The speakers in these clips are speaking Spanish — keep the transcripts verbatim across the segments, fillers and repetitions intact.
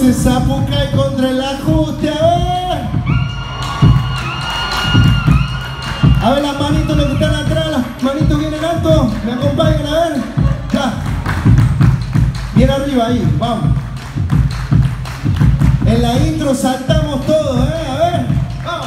Entonces Zapucay contra el ajuste, a ver. A ver las manitos, los que están atrás, las manitos bien en alto, me acompañan, a ver. Ya. Bien arriba ahí, vamos. En la intro saltamos todos, eh, a ver. Vamos.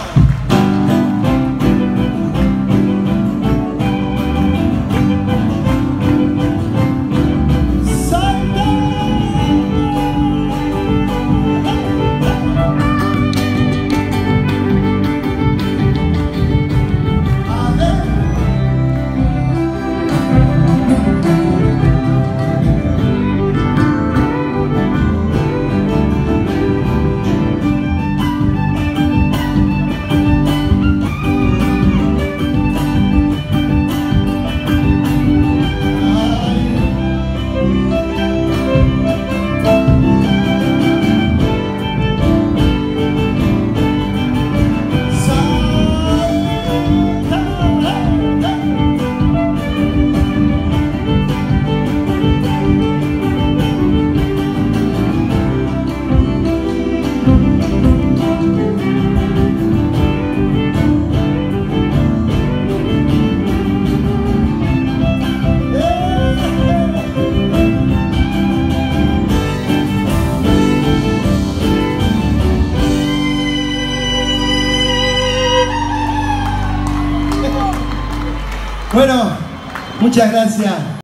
Bueno, muchas gracias.